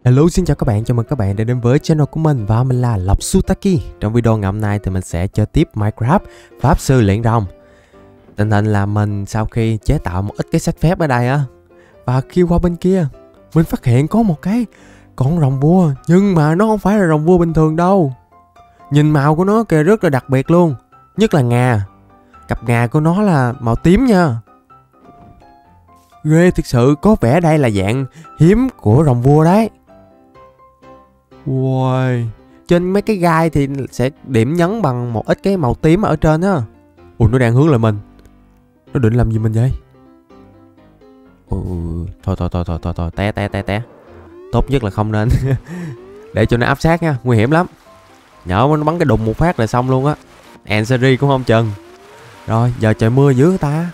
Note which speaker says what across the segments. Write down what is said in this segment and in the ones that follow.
Speaker 1: Hello, xin chào các bạn, chào mừng các bạn đã đến với channel của mình và mình là Lộc Sutaki. Trong video ngày hôm nay thì mình sẽ chơi tiếp Minecraft Pháp Sư Luyện Rồng. Tình hình là mình sau khi chế tạo một ít cái sách phép ở đây á, và khi qua bên kia mình phát hiện có một cái con rồng vua, nhưng mà nó không phải là rồng vua bình thường đâu. Nhìn màu của nó kìa rất là đặc biệt luôn, nhất là ngà. Cặp ngà của nó là màu tím nha. Ghê thực sự, có vẻ đây là dạng hiếm của rồng vua đấy. Wow. Trên mấy cái gai thì sẽ điểm nhấn bằng một ít cái màu tím ở trên á. Ủa, nó đang hướng lại mình. Nó định làm gì mình vậy? Thôi, té. Tốt nhất là không nên để cho nó áp sát nha, nguy hiểm lắm. Nhỡ nó bắn cái đùng một phát là xong luôn á. Anseri cũng không chừng. Rồi, giờ trời mưa dữ ta.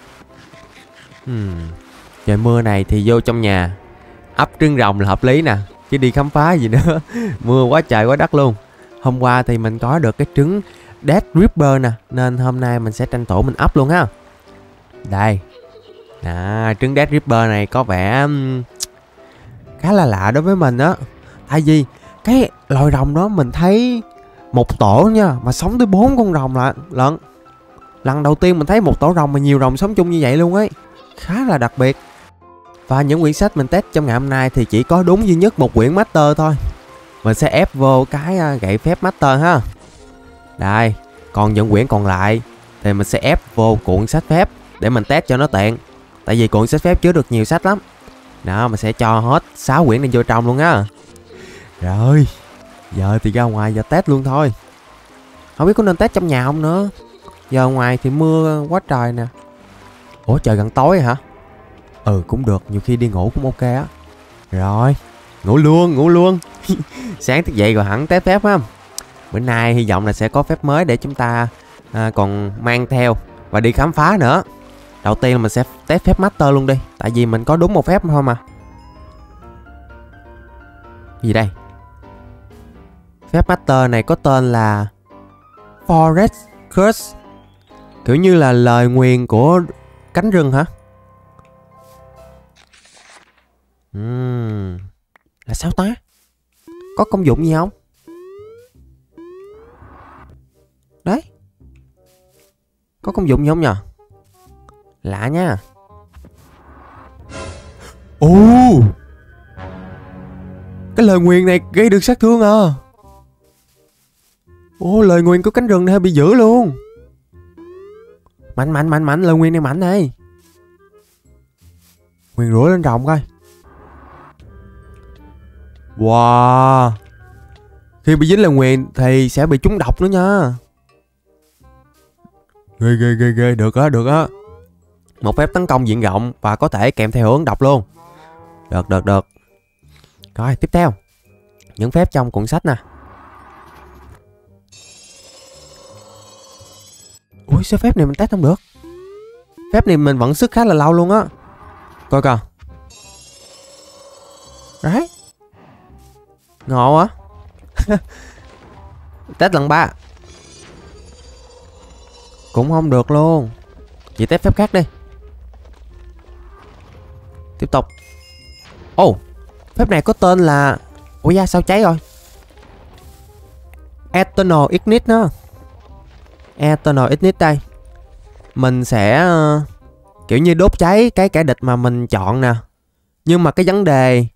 Speaker 1: Trời mưa này thì vô trong nhà ấp trứng rồng là hợp lý nè, chứ đi khám phá gì nữa. Mưa quá trời quá đất luôn. Hôm qua thì mình có được cái trứng Death Ripper nè, nên hôm nay mình sẽ tranh thủ mình ấp luôn ha. Đây. Trứng Death Ripper này có vẻ khá là lạ đối với mình á. Tại vì cái loài rồng đó mình thấy một tổ nha, mà sống tới 4 con rồng lận. Lần đầu tiên mình thấy một tổ rồng mà nhiều rồng sống chung như vậy luôn ấy. Khá là đặc biệt. Và những quyển sách mình test trong ngày hôm nay thì chỉ có đúng duy nhất một quyển Master thôi. Mình sẽ ép vô cái gậy phép Master ha. Đây, còn những quyển còn lại thì mình sẽ ép vô cuộn sách phép để mình test cho nó tiện. Tại vì cuộn sách phép chứa được nhiều sách lắm. Đó, mình sẽ cho hết 6 quyển này vô trong luôn á. Rồi, giờ thì ra ngoài giờ test luôn thôi. Không biết có nên test trong nhà không nữa. Giờ ngoài thì mưa quá trời nè. Ủa, trời gần tối hả? Cũng được, nhiều khi đi ngủ cũng ok á. Rồi, ngủ luôn. Sáng thức dậy rồi hẳn test phép ha. Bữa nay hy vọng là sẽ có phép mới để chúng ta còn mang theo và đi khám phá nữa. Đầu tiên là mình sẽ test phép Master luôn đi. Tại vì mình có đúng một phép thôi mà. Gì đây? Phép Master này có tên là Forest Curse. Kiểu như là lời nguyền của cánh rừng hả? Là sao ta? Có công dụng gì không? Đấy. Có công dụng gì không nhờ? Lạ nha. Ồ, cái lời nguyền này gây được sát thương à? Ồ, lời nguyền của cánh rừng này hơi bị dữ luôn. Mạnh, lời nguyền này mạnh đây. Nguyền rủa lên rồng coi. Wow. Khi bị dính lời nguyền thì sẽ bị trúng độc nữa nha. Ghê. Được á. Một phép tấn công diện rộng và có thể kèm theo hướng độc luôn. Được. Rồi, tiếp theo. Những phép trong cuốn sách nè. Ui, sao phép này mình test không được? Phép này mình vẫn sức khá là lâu luôn á. Coi coi. Đấy. Ngộ á. Test lần 3 cũng không được luôn. Vậy test phép khác đi. Tiếp tục. Phép này có tên là... Ủa da, sao cháy rồi? Eternal Ignite đó. Eternal Ignite đây. Mình sẽ kiểu như đốt cháy cái kẻ địch mà mình chọn nè. Nhưng mà cái vấn đề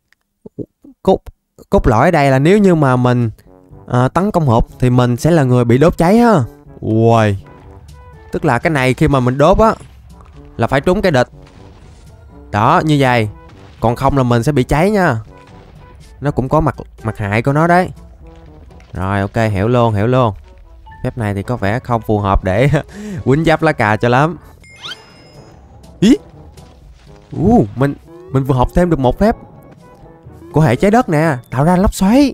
Speaker 1: cốt lõi ở đây là nếu như mà mình tấn công hộp thì mình sẽ là người bị đốt cháy ha. Ui. Tức là cái này khi mà mình đốt á là phải trúng cái địch. Đó, như vậy. Còn không là mình sẽ bị cháy nha. Nó cũng có mặt hại của nó đấy. Rồi, ok, hiểu luôn. Phép này thì có vẻ không phù hợp để quýnh giáp lá cà cho lắm. Ý. Mình vừa học thêm được một phép của hệ trái đất nè, tạo ra lốc xoáy.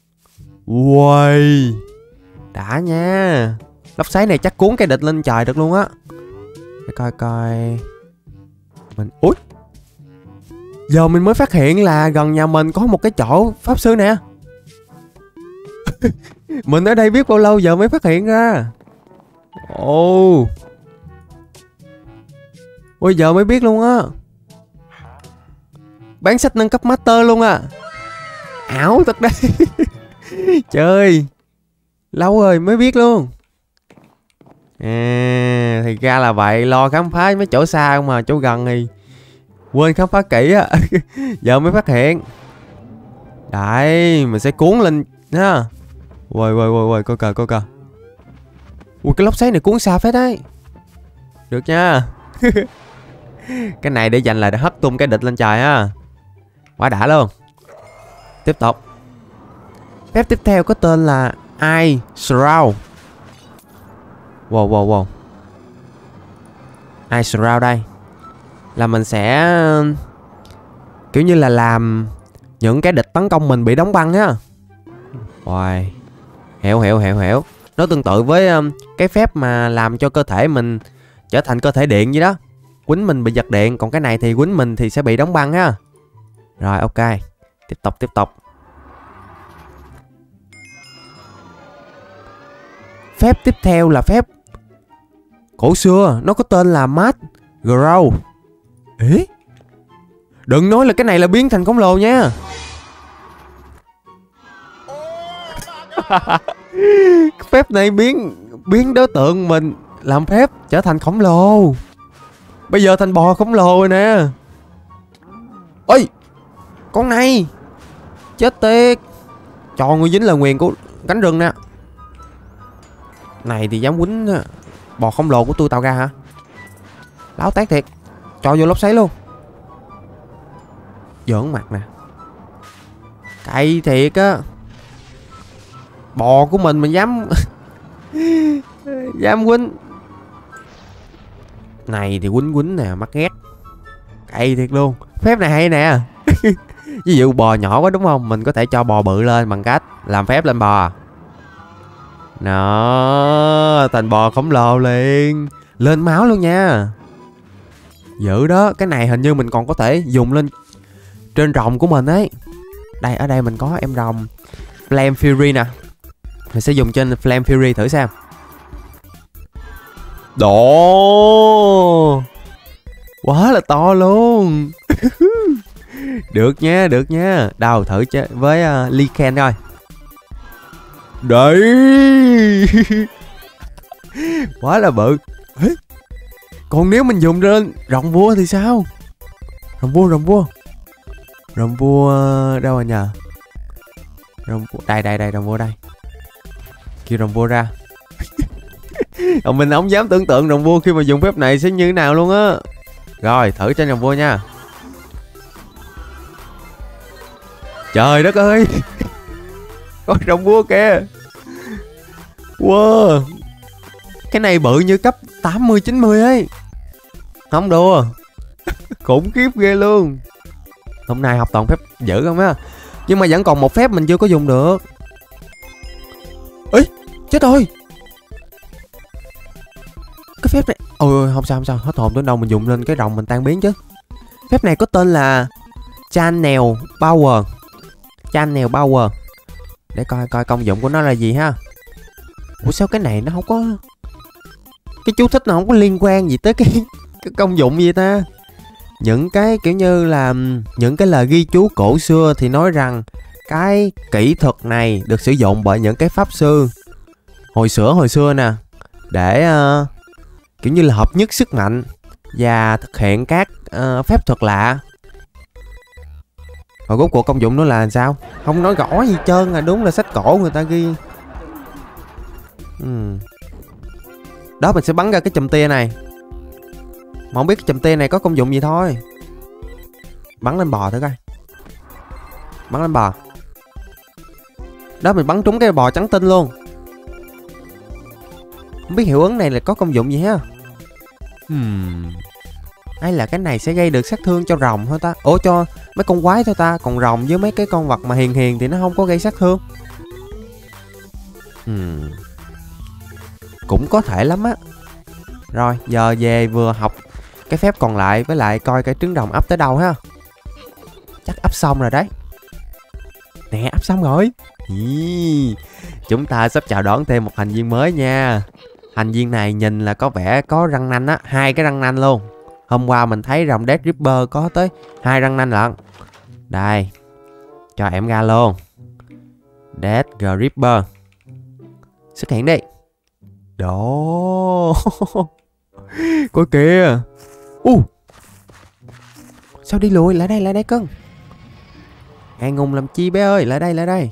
Speaker 1: Uầy, đã nha. Lốc xoáy này chắc cuốn cái địch lên trời được luôn á. Để coi. Ui. Giờ mình mới phát hiện là gần nhà mình có một cái chỗ pháp sư nè. Mình ở đây biết bao lâu giờ mới phát hiện ra. Ôi giờ mới biết luôn á. Bán sách nâng cấp Master luôn à. Ảo thật đấy. Trời, lâu rồi mới biết luôn. À, thì ra là vậy. Lo khám phá mấy chỗ xa không mà, chỗ gần thì quên khám phá kỹ á. Giờ mới phát hiện. Đấy, mình sẽ cuốn lên ha. Quay coi kìa. Ui, cái lốc xoáy này cuốn xa phết đấy. Được nha. Cái này để dành là để hất tung cái địch lên trời ha. Quá đã luôn. Tiếp tục. Phép tiếp theo có tên là Eye Shroud. Wow. Eye Shroud đây là mình sẽ kiểu như là làm những cái địch tấn công mình bị đóng băng á. Wow. Hiểu. Nó tương tự với cái phép mà làm cho cơ thể mình trở thành cơ thể điện vậy đó. Quýnh mình bị giật điện, còn cái này thì quýnh mình thì sẽ bị đóng băng ha. Rồi ok. Tiếp tục. Phép tiếp theo là phép cổ xưa, nó có tên là Mad Grow. Ê? Đừng nói là cái này là biến thành khổng lồ nha. Phép này biến đối tượng mình làm phép trở thành khổng lồ. Bây giờ thành bò khổng lồ rồi nè. Ôi, con này chết tiệt. Cho người dính lời nguyền của cánh rừng nè. Này thì dám quýnh bò khổng lồ của tôi tạo ra hả? Láo tát thiệt. Cho vô lốc xoáy luôn. Giỡn mặt nè. Cậy thiệt á. Bò của mình mà dám dám quýnh. Này thì quýnh nè, mắc ghét. Cậy thiệt luôn. Phép này hay nè. Ví dụ bò nhỏ quá đúng không? Mình có thể cho bò bự lên bằng cách làm phép lên bò. Nó thành bò khổng lồ liền. Lên máu luôn nha. Dữ đó. Cái này hình như mình còn có thể dùng lên trên rồng của mình ấy. Đây, ở đây mình có em rồng Flame Fury nè. Mình sẽ dùng trên Flame Fury thử xem. Độ quá là to luôn. Được nha. Đâu thử chơi với Lycan coi. Đấy. Quá là bự. Ê, còn nếu mình dùng lên rồng vua thì sao? Rồng vua đâu rồi nhờ? Rồng vua đây, rồng vua đây. Kêu rồng vua ra. Mình không dám tưởng tượng rồng vua khi mà dùng phép này sẽ như thế nào luôn á. Rồi thử trên rồng vua nha. Trời đất ơi. Con rồng vua kìa. Wow. Cái này bự như cấp 80-90 ấy. Không đùa. Khủng khiếp ghê luôn. Hôm nay học toàn phép dữ không á. Nhưng mà vẫn còn một phép mình chưa có dùng được. Ê, chết rồi. Cái phép này ôi không sao hết hồn, tới đâu mình dùng lên cái rồng mình tan biến chứ. Phép này có tên là Channel Power. Để coi công dụng của nó là gì ha. Ủa sao cái này nó không có, cái chú thích nó không có liên quan gì tới cái công dụng gì ta. Những cái kiểu như là những cái lời ghi chú cổ xưa thì nói rằng cái kỹ thuật này được sử dụng bởi những cái pháp sư hồi xưa nè, để kiểu như là hợp nhất sức mạnh và thực hiện các phép thuật lạ. Rồi rốt cuộc công dụng nó là sao? Không nói rõ gì trơn à, đúng là sách cổ người ta ghi. Đó, mình sẽ bắn ra cái chùm tia này. Mà không biết cái chùm tia này có công dụng gì thôi. Bắn lên bò thử coi. Bắn lên bò. Đó, mình bắn trúng cái bò trắng tinh luôn. Không biết hiệu ứng này là có công dụng gì ha. Hay là cái này sẽ gây được sát thương cho rồng thôi ta. Ủa, cho mấy con quái thôi ta. Còn rồng với mấy cái con vật mà hiền thì nó không có gây sát thương. Cũng có thể lắm á. Rồi giờ về vừa học cái phép còn lại, với lại coi cái trứng rồng ấp tới đâu ha. Chắc ấp xong rồi đấy. Nè, ấp xong rồi. Chúng ta sắp chào đón thêm một thành viên mới nha. Thành viên này nhìn là có vẻ có răng nanh á, 2 cái răng nanh luôn. Hôm qua mình thấy rồng Death Ripper có tới 2 răng nanh lận. Đây, cho em ra luôn. Death Gripper. Xuất hiện đi. Đó. Coi kìa. Sao đi lùi? Lại đây cưng. Ngại ngùng làm chi bé ơi. Lại đây.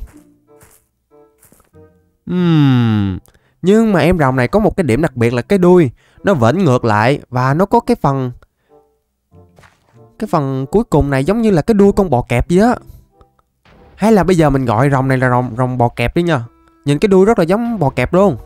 Speaker 1: Nhưng mà em rồng này có một cái điểm đặc biệt là cái đuôi nó vẫn ngược lại. Và nó có cái phần cuối cùng này giống như là cái đuôi con bò kẹp vậy á. Hay là bây giờ mình gọi rồng này là rồng bò kẹp đi nha. Nhìn cái đuôi rất là giống bò kẹp luôn.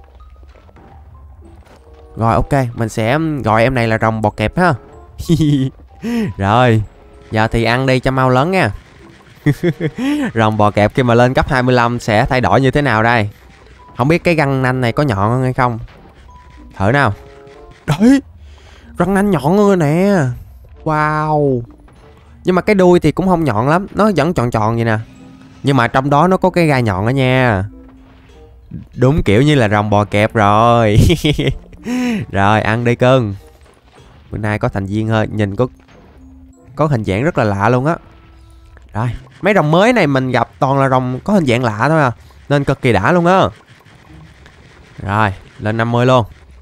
Speaker 1: Rồi ok, mình sẽ gọi em này là rồng bò kẹp ha. Rồi, giờ thì ăn đi cho mau lớn nha. Rồng bò kẹp khi mà lên cấp 25 sẽ thay đổi như thế nào đây? Không biết cái răng nanh này có nhọn hơn hay không? Thử nào. Đấy, răng nanh nhọn hơn nè. Wow. Nhưng mà cái đuôi thì cũng không nhọn lắm. Nó vẫn tròn vậy nè. Nhưng mà trong đó nó có cái gai nhọn đó nha. Đúng kiểu như là rồng bò kẹp rồi. Rồi ăn đi cưng. Bữa nay có thành viên hơi. Nhìn có hình dạng rất là lạ luôn á. Rồi mấy rồng mới này mình gặp toàn là rồng có hình dạng lạ thôi à. Nên cực kỳ đã luôn á. Rồi lên 50 luôn.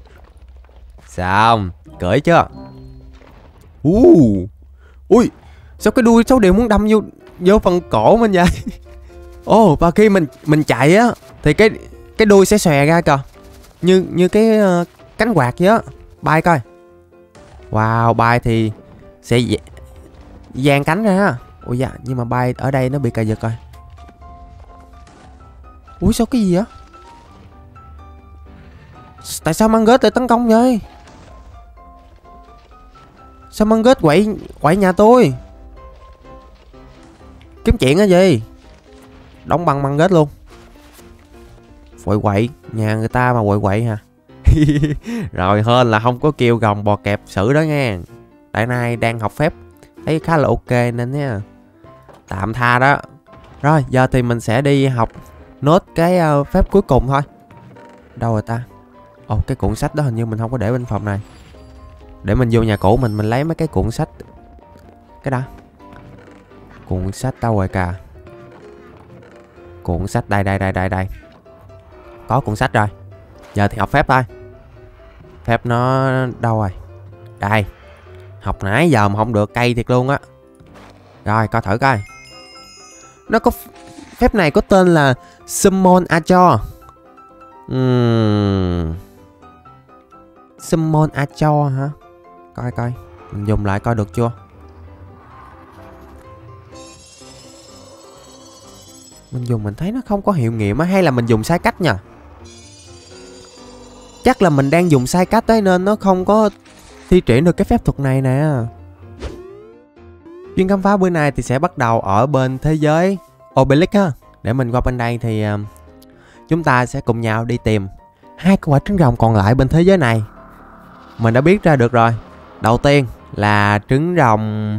Speaker 1: Xong. Cưỡi chưa? Ui. Sao cái đuôi cháu đều muốn đâm vô phần cổ mình vậy? Và khi mình chạy á thì cái đuôi sẽ xòe ra kìa. Như cái cánh quạt vậy á. Bay coi. Wow, bay thì sẽ dang cánh ra ha. Ui dạ, nhưng mà bay ở đây nó bị cà giật rồi. Ui sao cái gì vậy? Tại sao Mangus lại tấn công vậy? Sao Mangus quậy nhà tôi? Kiếm chuyện cái gì? Đóng băng Mangus luôn. Quậy nhà người ta mà quậy hả? Rồi hên là không có kêu rồng bò kẹp xử đó nghe. Tại nay đang học phép thấy khá là ok nên nha, tạm tha đó. Rồi giờ thì mình sẽ đi học nốt cái phép cuối cùng thôi. Đâu rồi ta? Cái cuộn sách đó hình như mình không có để bên phòng này. Để mình vô nhà cũ mình lấy mấy cái cuộn sách. Cái đó cuộn sách đâu rồi kìa? Cuộn sách đây. Có cuộn sách rồi. Giờ thì học phép thôi. Phép nó đâu rồi? Đây. Học nãy giờ mà không được cay thiệt luôn á. Rồi coi thử coi. Nó có phép này có tên là Summon Achor. Summon Achor hả? Coi mình dùng lại coi được chưa. Mình dùng mình thấy nó không có hiệu nghiệm á. Hay là mình dùng sai cách nha. Chắc là mình đang dùng sai cách ấy nên nó không có thi triển được cái phép thuật này nè. Chuyến khám phá bữa nay thì sẽ bắt đầu ở bên thế giới Obelisk ha. Để mình qua bên đây thì chúng ta sẽ cùng nhau đi tìm 2 quả trứng rồng còn lại bên thế giới này. Mình đã biết ra được rồi. Đầu tiên là trứng rồng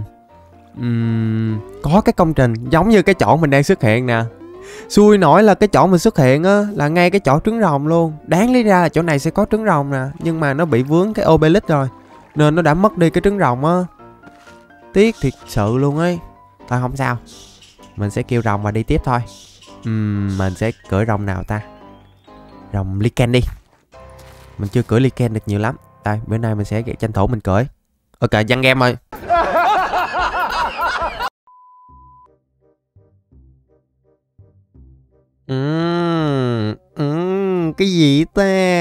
Speaker 1: có cái công trình giống như cái chỗ mình đang xuất hiện nè. Xui nổi là cái chỗ mình xuất hiện á là ngay cái chỗ trứng rồng luôn. Đáng lý ra là chỗ này sẽ có trứng rồng nè, nhưng mà nó bị vướng cái obelisk rồi nên nó đã mất đi cái trứng rồng á. Tiếc thiệt sự luôn ấy. Thôi không sao, mình sẽ kêu rồng và đi tiếp thôi. Mình sẽ cưỡi rồng nào ta? Rồng Lycan đi. Mình chưa cưỡi Lycan được nhiều lắm. Đây, bữa nay mình sẽ tranh thủ mình cưỡi. Ok, dăng game ơi. Cái gì ta?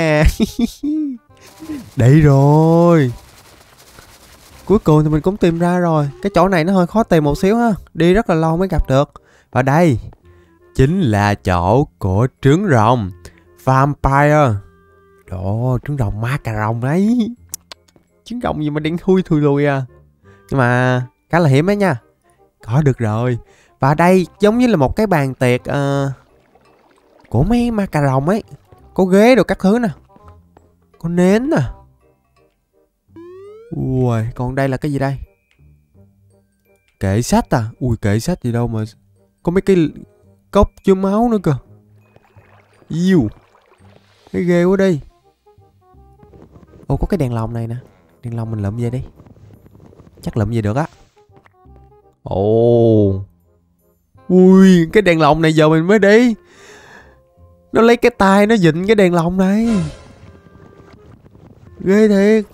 Speaker 1: Đây rồi. Cuối cùng thì mình cũng tìm ra rồi. Cái chỗ này nó hơi khó tìm một xíu ha. Đi rất là lâu mới gặp được. Và đây chính là chỗ của trứng rồng Vampire. Đó, trứng rồng ma cà rồng đấy. Trứng rồng gì mà đen thui lùi à. Nhưng mà khá là hiếm đấy nha. Có được rồi. Và đây giống như là một cái bàn tiệc của mấy ma cà rồng ấy. Có ghế đồ các thứ nè. Có nến nè. Ui, còn đây là cái gì đây? Kệ sách à? Ui, kệ sách gì đâu mà có mấy cái cốc chứa máu nữa cơ. Yêu. Cái ghê quá đi. Ồ, có cái đèn lồng này nè. Đèn lồng mình lượm về đi. Chắc lượm về được á. Ồ. Ui, cái đèn lồng này giờ mình mới đi. Nó lấy cái tay nó vịn cái đèn lồng này. Ghê thiệt.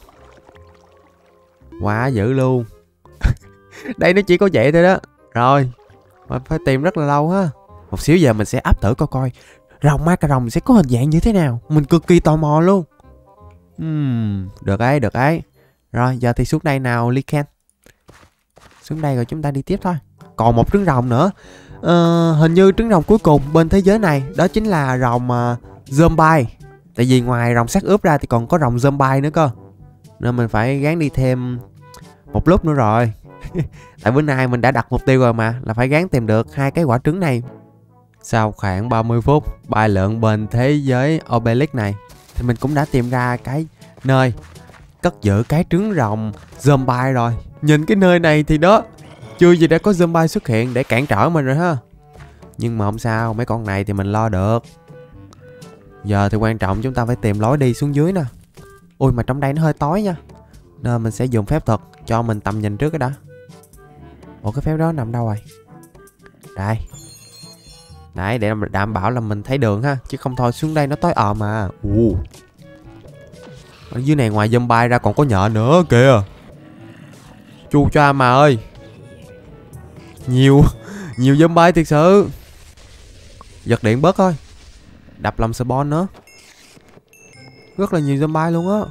Speaker 1: Quá dữ luôn. Đây nó chỉ có vậy thôi đó. Rồi mình phải tìm rất là lâu ha. Một xíu giờ mình sẽ ấp thử coi coi rồng ma cà rồng sẽ có hình dạng như thế nào. Mình cực kỳ tò mò luôn. Được ấy, được ấy. Rồi giờ thì xuống đây nào Lycan. Xuống đây rồi chúng ta đi tiếp thôi. Còn một trứng rồng nữa. Hình như trứng rồng cuối cùng bên thế giới này đó chính là rồng zombie. Tại vì ngoài rồng xác ướp ra thì còn có rồng zombie nữa cơ. Nên mình phải gắng đi thêm một lúc nữa rồi. Tại bữa nay mình đã đặt mục tiêu rồi mà, là phải gắng tìm được 2 cái quả trứng này. Sau khoảng 30 phút bay lượn bên thế giới Obelisk này thì mình cũng đã tìm ra cái nơi cất giữ cái trứng rồng zombie rồi. Nhìn cái nơi này thì đó, chưa gì đã có zombie xuất hiện để cản trở mình rồi ha. Nhưng mà không sao, mấy con này thì mình lo được. Giờ thì quan trọng chúng ta phải tìm lối đi xuống dưới nè. Ui mà trong đây nó hơi tối nha, nên mình sẽ dùng phép thuật cho mình tầm nhìn trước cái đã. Ủa cái phép đó nằm đâu rồi? Đây. Đấy, để đảm bảo là mình thấy đường ha. Chứ không thôi xuống đây nó tối òm mà. Ở dưới này ngoài zombie ra còn có nhện nữa kìa. Chu cha mà ơi. Nhiều zombie thiệt sự. Giật điện bớt thôi. Đập làm spawn nữa. Rất là nhiều zombie luôn á.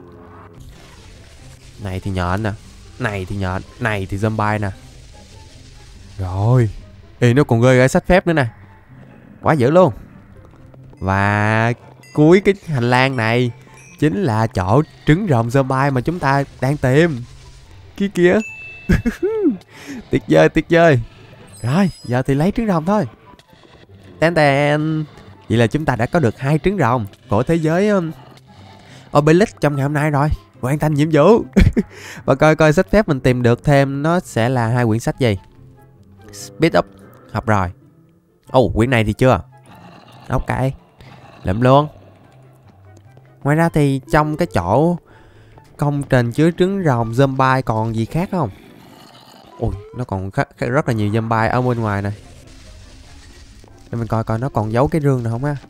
Speaker 1: Này thì nhện nè. Này thì nhện. Này thì zombie nè. Rồi. Ê nó còn ghê cái sách phép nữa nè. Quá dữ luôn. Và cuối cái hành lang này chính là chỗ trứng rồng zombie mà chúng ta đang tìm. Kia Tuyệt vời, tuyệt vời. Rồi giờ thì lấy trứng rồng thôi. Tén tén. Vậy là chúng ta đã có được 2 trứng rồng của thế giới Obelisk trong ngày hôm nay rồi. Hoàn thành nhiệm vụ. Và coi coi sách phép mình tìm được thêm nó sẽ là 2 quyển sách gì. Speed up. Học rồi. Quyển này thì chưa. Ok. Lượm luôn. Ngoài ra thì trong cái chỗ công trình chứa trứng rồng zombie còn gì khác không? Ui, nó còn rất là nhiều zombie ở bên ngoài này. Để mình coi coi nó còn giấu cái rương nào không á.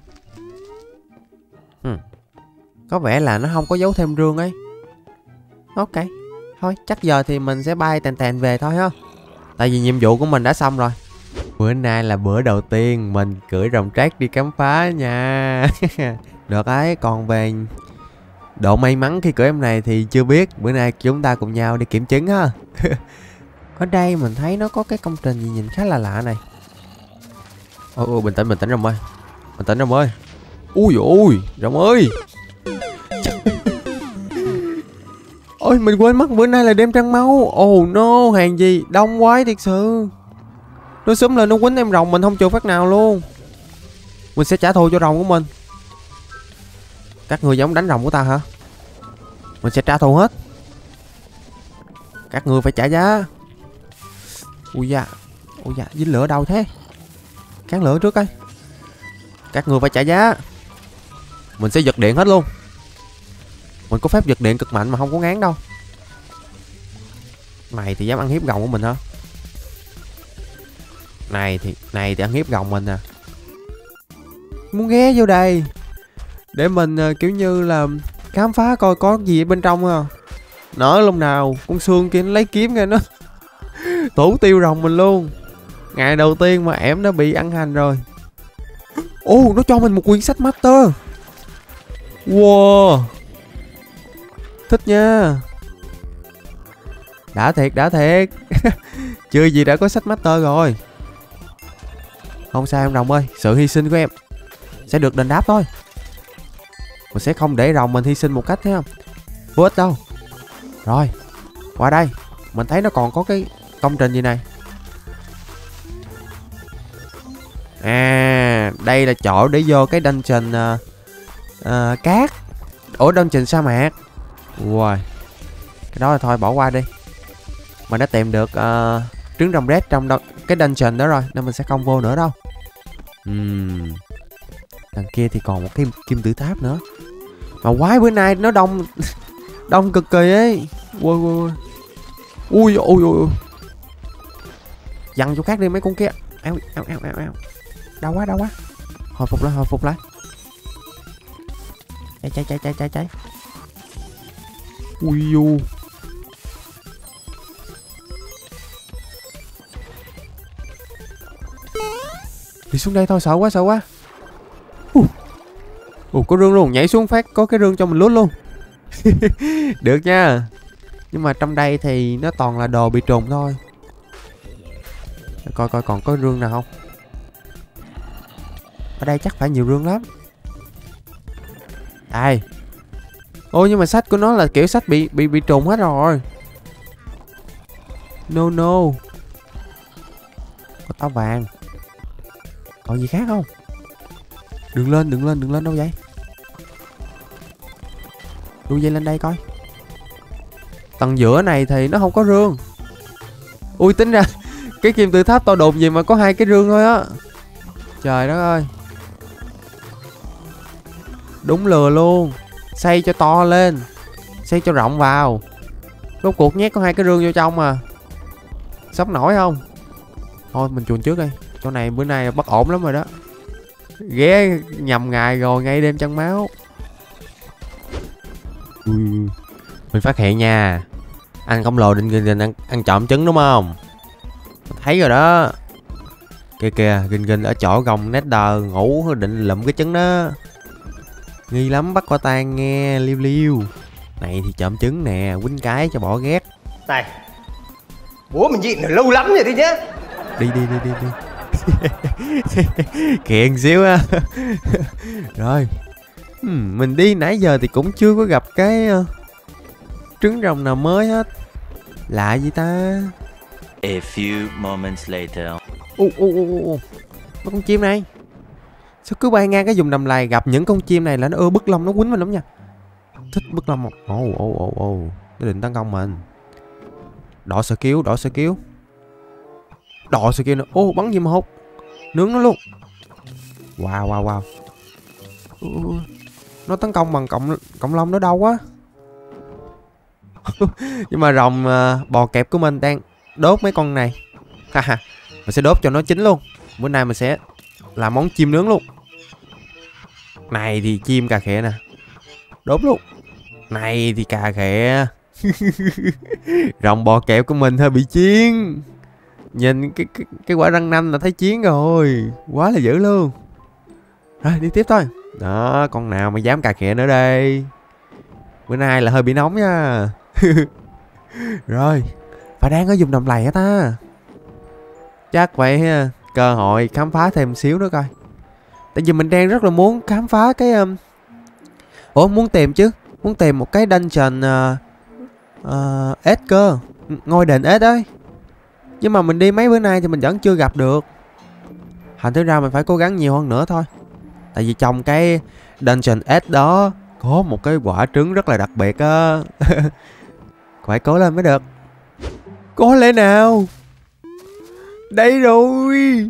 Speaker 1: Có vẻ là nó không có giấu thêm rương ấy. Ok. Thôi chắc giờ thì mình sẽ bay tèn tèn về thôi ha. Tại vì nhiệm vụ của mình đã xong rồi. Bữa nay là bữa đầu tiên mình cưỡi rồng trác đi khám phá nha. Được ấy, còn về độ may mắn khi cưỡi em này thì chưa biết. Bữa nay chúng ta cùng nhau đi kiểm chứng ha. Ở đây mình thấy nó có cái công trình gì nhìn khá là lạ này. Ôi bình tĩnh rồng ơi. Bình tĩnh rồng ơi. Ui rồng ơi. Ôi mình quên mất bữa nay là đêm trăng máu. Oh no, hàng gì đông quá thiệt sự. Nó sớm lên nó quýnh em rồng mình không chịu phát nào luôn. Mình sẽ trả thù cho rồng của mình. Các người giống đánh rồng của ta hả? Mình sẽ trả thù hết. Các người phải trả giá. Ui da, dính lửa đâu thế? Cán lửa trước coi. Các người phải trả giá. Mình sẽ giật điện hết luôn. Mình có phép giật điện cực mạnh mà không có ngán đâu. Này thì dám ăn hiếp rồng của mình hả? Này thì ăn hiếp rồng mình nè. Muốn ghé vô đây để mình kiểu như là khám phá coi có gì ở bên trong ha. Nỡ lúc nào con xương kia nó lấy kiếm ra nó thủ tiêu rồng mình luôn. Ngày đầu tiên mà ẻm nó bị ăn hành rồi. Nó cho mình một quyển sách master. Wow, thích nha. Đã thiệt chưa gì đã có sách master rồi. Không sao em rồng ơi, sự hy sinh của em sẽ được đền đáp thôi. Mình sẽ không để rồng mình hy sinh một cách thế không vô ích đâu. Rồi qua đây. Mình thấy nó còn có cái công trình gì này. Đây là chỗ để vô cái dungeon cát. Dungeon sa mạc. Wow. Cái đó là thôi bỏ qua đi. Mình đã tìm được trứng rồng red trong cái dungeon đó rồi, nên mình sẽ không vô nữa đâu. Đằng kia thì còn một cái kim tự tháp nữa. Mà quái bữa nay nó đông đông cực kỳ ấy. Ui. Dằn chỗ khác đi mấy con kia. Đau quá. hồi phục lại. Cháy. Ui du. Đi xuống đây thôi, sợ quá. Có rương luôn, nhảy xuống phát có cái rương cho mình lút luôn. Được nha. Nhưng mà trong đây thì nó toàn là đồ bị trùng thôi. Coi còn có rương nào không. Ở đây chắc phải nhiều rương lắm. Đây. Ôi nhưng mà sách của nó là kiểu sách bị trùng hết rồi. No. Có táo vàng. Còn gì khác không? Đừng lên đâu vậy? Đu dây lên đây coi. Tầng giữa này thì nó không có rương. Ui tính ra cái kim tự tháp to đùng gì mà có 2 cái rương thôi á. Trời đất ơi. Đúng lừa luôn. Xây cho to lên, xây cho rộng vào. Rốt cuộc nhét có 2 cái rương vô trong mà. Sốc nổi không? Thôi mình chuồn trước đi. Chỗ này bữa nay bất ổn lắm rồi đó. Ghé nhầm ngày rồi ngay đêm trăng máu. Mình phát hiện nha. Anh khổng lồ định ăn trộm trứng đúng không? Thấy rồi đó. Kìa Ginh ở chỗ gồng Nether ngủ định lụm cái trứng đó. Nghi lắm, bắt quả tang nghe. Liêu. Này thì trộm trứng nè, quýnh cái cho bỏ ghét.
Speaker 2: Này, bố mình nhịn lâu lắm rồi đấy nhá.
Speaker 1: Đi. Kiện xíu á. Rồi. Mình đi nãy giờ thì cũng chưa có gặp cái trứng rồng nào mới hết. Lạ gì ta.
Speaker 3: A few moments later.
Speaker 1: Mấy con chim này. Sao cứ bay ngang cái vùng đầm lầy gặp những con chim này là nó bứt lông nó quýnh mình lắm nha. Thích bứt lông không? Nó định tấn công mình. Đỏ skill nữa. Bắn gì mà hút. Nướng nó luôn. Wow. Nó tấn công bằng cộng lông nó đau quá. Nhưng mà rồng bò kẹp của mình đang đốt mấy con này. Mình sẽ đốt cho nó chín luôn. Bữa nay mình sẽ làm món chim nướng luôn. Này thì chim cà khịa nè. Đốt luôn. Này thì cà khịa. Rồng bò kẹp của mình hơi bị chiến. Nhìn cái quả răng nanh là thấy chiến rồi. Quá là dữ luôn. Rồi đi tiếp thôi. Đó, con nào mà dám cà khịa nữa đây. Bữa nay là hơi bị nóng nha. Rồi. Và đang ở vùng đầm lầy hả ta? Chắc vậy ha. Cơ hội khám phá thêm xíu nữa coi. Tại vì mình đang rất là muốn khám phá cái muốn tìm một cái dungeon ếch cơ. Ngôi đền ếch ấy. Nhưng mà mình đi mấy bữa nay thì mình vẫn chưa gặp được. Thành thử ra mình phải cố gắng nhiều hơn nữa thôi. Tại vì trong cái dungeon ếch đó có một cái quả trứng rất là đặc biệt á. Phải cố lên mới được. Có lẽ nào. Đây rồi.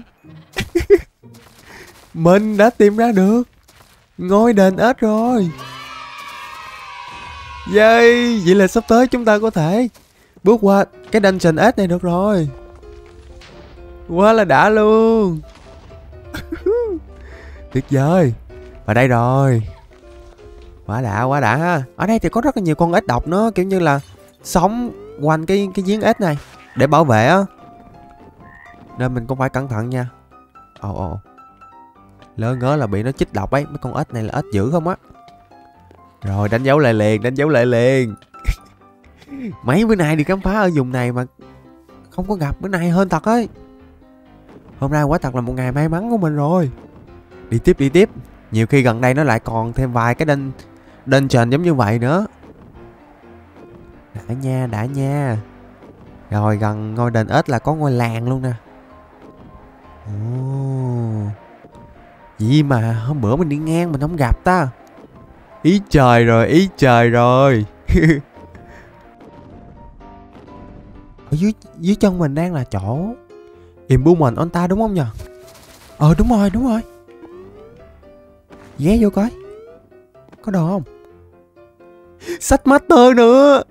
Speaker 1: Mình đã tìm ra được ngôi đền ếch rồi. Yay. Vậy là sắp tới chúng ta có thể bước qua cái dungeon ếch này được rồi. Quá là đã luôn. Tuyệt vời. Và đây rồi. Quá đã ha. Ở đây thì có rất là nhiều con ếch độc nữa. Kiểu như là sống quanh cái giếng ếch này để bảo vệ á. Nên mình cũng phải cẩn thận nha. Lỡ ngớ là bị nó chích độc ấy. Mấy con ếch này là ếch dữ không á. Rồi đánh dấu lại liền. Mấy bữa nay đi khám phá ở vùng này mà không có gặp. Bữa nay hên thật ấy. Hôm nay quả thật là một ngày may mắn của mình rồi. Đi tiếp. Nhiều khi gần đây nó lại còn thêm vài cái dungeon giống như vậy nữa. Đã nha. Rồi gần ngôi đền ếch là có ngôi làng luôn nè. Gì mà hôm bữa mình đi ngang mình không gặp ta. Ý trời rồi. Ở dưới chân mình đang là chỗ Improvement on ta đúng không nhờ? Đúng rồi. Ghé vô coi. Có đồ không? Sách master nữa.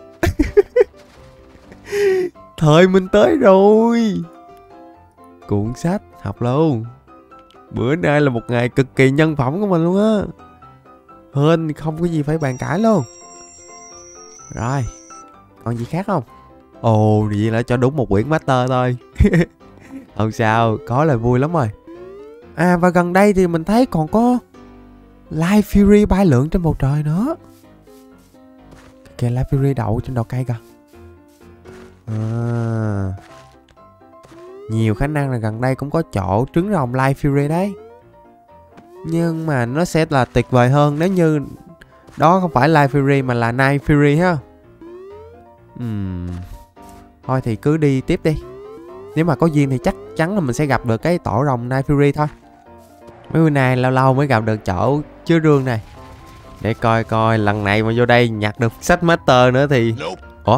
Speaker 1: Thời mình tới rồi. Cuộn sách học luôn. Bữa nay là một ngày cực kỳ nhân phẩm của mình luôn á. Hên không có gì phải bàn cãi luôn. Rồi, còn gì khác không? Ồ, vậy là cho đúng một quyển master thôi. Không sao, có là vui lắm rồi. À, và gần đây thì mình thấy còn có Light Fury bay lượn trên bầu trời nữa. Kìa, Light Fury đậu trên đầu cây kìa. À, nhiều khả năng là gần đây cũng có chỗ trứng rồng Light Fury đấy. Nhưng mà nó sẽ là tuyệt vời hơn nếu như đó không phải Light Fury mà là Night Fury ha. Thôi thì cứ đi tiếp đi. Nếu mà có duyên thì chắc chắn là mình sẽ gặp được cái tổ rồng Night Fury thôi. Mấy bữa nay lâu lâu mới gặp được chỗ chứa rương này. Để coi coi lần này mà vô đây nhặt được sách master nữa thì... Ủa?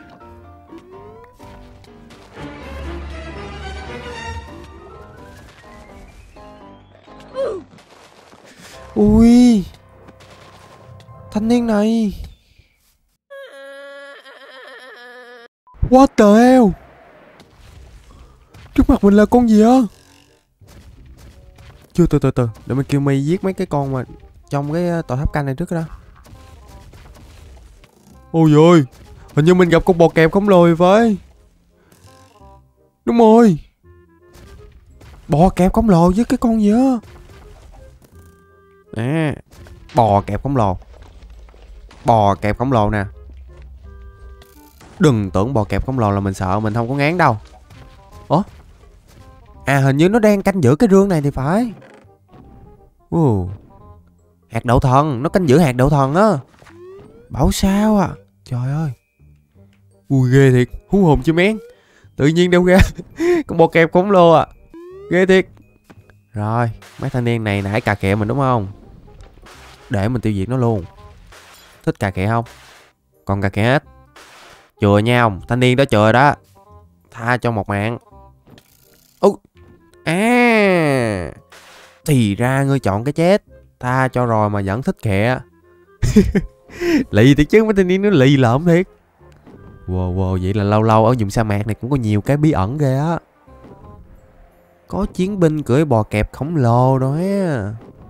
Speaker 1: Ui, thanh niên này. What the hell? Trước mặt mình là con gì á? Chưa, từ để mình kêu mày giết mấy cái con mà trong cái tòa tháp canh này trước đó. Ôi giời, hình như mình gặp con bò kẹp khổng lồ thì phải. Đúng rồi, bò kẹp khổng lồ với cái con gì á. Nè, bò kẹp khổng lồ. Bò kẹp khổng lồ nè. Đừng tưởng bò kẹp khổng lồ là mình sợ, mình không có ngán đâu. Ủa? À, hình như nó đang canh giữ cái rương này thì phải. Hạt đậu thần, nó canh giữ hạt đậu thần á. Bảo sao à? Trời ơi. Ui, ghê thiệt, hú hồn chứ mén. Tự nhiên đâu ra con bò kẹp khổng lồ à. Ghê thiệt. Rồi, mấy thanh niên này nãy cà kẹ mình đúng không? Để mình tiêu diệt nó luôn. Thích cà kẹ không? Còn cà kẹ hết. Chừa nha ông, thanh niên đó chừa đó. Tha cho một mạng. À, thì ra ngươi chọn cái chết. Tha cho rồi mà vẫn thích kẹ. Lì thiệt chứ, mấy thanh niên nó lì lợm thiệt. Wow, vậy là lâu lâu ở vùng sa mạc này cũng có nhiều cái bí ẩn ghê á. Có chiến binh cưỡi bò kẹp khổng lồ đó á.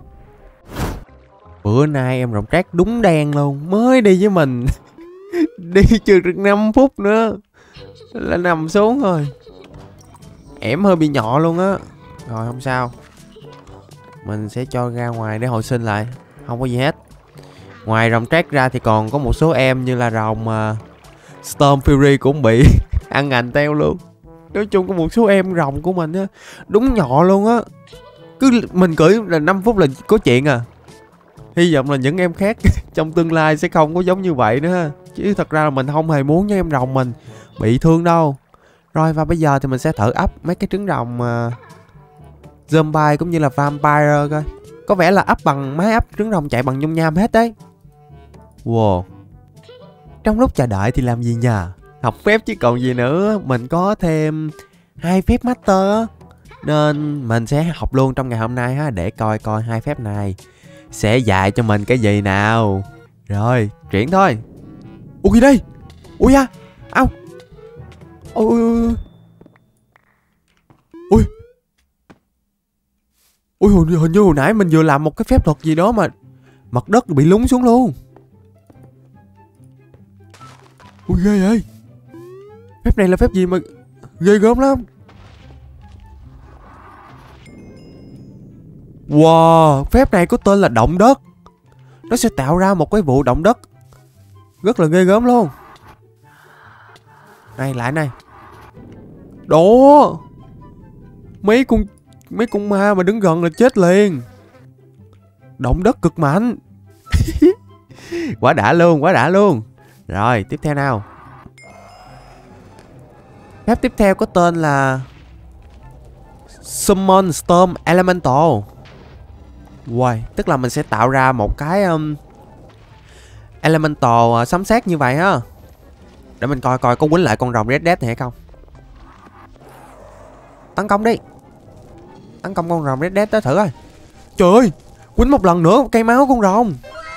Speaker 1: Bữa nay em rồng trác đúng đen luôn. Mới đi với mình đi chưa được 5 phút nữa là nằm xuống rồi. Ẻm hơi bị nhọ luôn á. Rồi không sao, mình sẽ cho ra ngoài để hồi sinh lại. Không có gì hết. Ngoài rồng trác ra thì còn có một số em như là rồng Storm Fury cũng bị ăn ngành teo luôn. Nói chung có một số em rồng của mình á đúng nhọ luôn á. Cứ mình cưỡi là 5 phút là có chuyện à. Hy vọng là những em khác trong tương lai sẽ không có giống như vậy nữa. Chứ thật ra là mình không hề muốn những em rồng mình bị thương đâu. Rồi, và bây giờ thì mình sẽ thử ấp mấy cái trứng rồng zombie cũng như là vampire coi. Có vẻ là ấp bằng máy ấp trứng rồng chạy bằng nhung nham hết đấy. Wow. Trong lúc chờ đợi thì làm gì nhờ? Học phép chứ còn gì nữa. Mình có thêm 2 phép master nên mình sẽ học luôn trong ngày hôm nay ha. Để coi coi 2 phép này sẽ dạy cho mình cái gì nào. Rồi, chuyển thôi. Ủa gì đây? Ui da. Au. Ui, hình như hồi nãy mình vừa làm một cái phép thuật gì đó mà mặt đất bị lún xuống luôn. Ui ghê vậy. Phép này là phép gì mà ghê gớm lắm. Wow, phép này có tên là động đất. Nó sẽ tạo ra một cái vụ động đất rất là ghê gớm luôn. Này, lại này. Đó. Mấy con ma mà đứng gần là chết liền. Động đất cực mạnh. Quá đã luôn. Rồi, tiếp theo nào. Phép tiếp theo có tên là Summon Storm Elemental. Wow, tức là mình sẽ tạo ra một cái Elemental sấm sét như vậy á. Để mình coi coi có quýnh lại con rồng Red Death này hay không. Tấn công đi. Tấn công con rồng Red Death đó thử coi. Trời ơi, quýnh một lần nữa cây máu con rồng.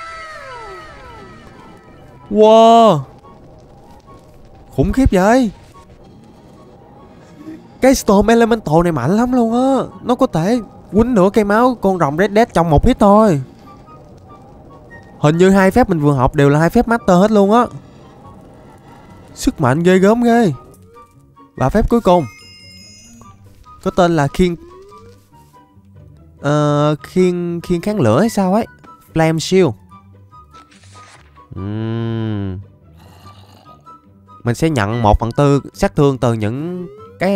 Speaker 1: Wow, khủng khiếp vậy. Cái Storm Elemental này mạnh lắm luôn á. Nó có thể quýnh nửa cây máu con rồng Red Dead trong một hit thôi. Hình như 2 phép mình vừa học đều là 2 phép master hết luôn á. Sức mạnh ghê gớm ghê. Và phép cuối cùng có tên là khiên khiên kháng lửa hay sao ấy. Flame Shield. Mình sẽ nhận 1/4 sát thương từ những cái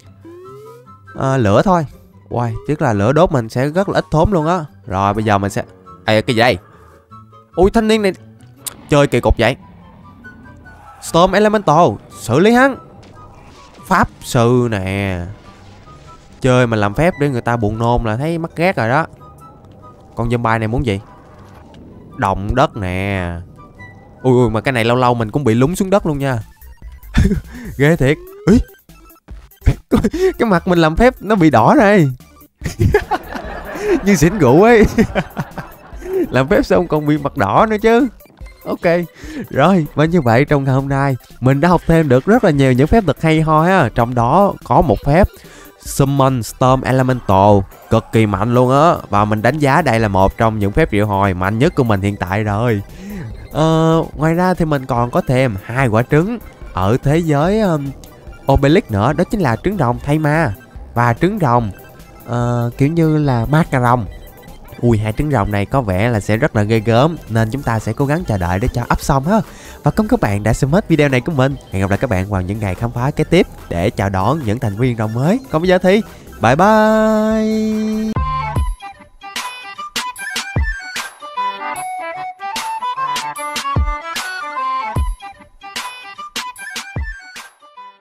Speaker 1: lửa thôi. Wow, tức là lửa đốt mình sẽ rất là ít thốn luôn á. Rồi bây giờ mình sẽ... Ê, cái gì đây? Ui, thanh niên này chơi kỳ cục vậy. Storm Elemental, xử lý hắn. Pháp sư nè. Chơi mà làm phép để người ta buồn nôn là thấy mắc ghét rồi đó. Con zombie này muốn gì? Động đất nè. Ui, mà cái này lâu lâu mình cũng bị lún xuống đất luôn nha. Ghê thiệt. Ý, cái mặt mình làm phép nó bị đỏ đây. Như xỉn rượu ấy. Làm phép xong còn bị mặt đỏ nữa chứ. Ok. Rồi, và như vậy trong ngày hôm nay mình đã học thêm được rất là nhiều những phép thật hay ho ha. Trong đó có một phép Summon Storm Elemental cực kỳ mạnh luôn á. Và mình đánh giá đây là một trong những phép triệu hồi mạnh nhất của mình hiện tại rồi. Ngoài ra thì mình còn có thêm 2 quả trứng ở thế giới Obelisk nữa. Đó chính là trứng rồng thay ma và trứng rồng kiểu như là ma cà rồng. Ui, 2 trứng rồng này có vẻ là sẽ rất là ghê gớm, nên chúng ta sẽ cố gắng chờ đợi để cho up xong ha. Và cảm ơn các bạn đã xem hết video này của mình. Hẹn gặp lại các bạn vào những ngày khám phá kế tiếp để chào đón những thành viên rồng mới. Còn bây giờ thì bye bye.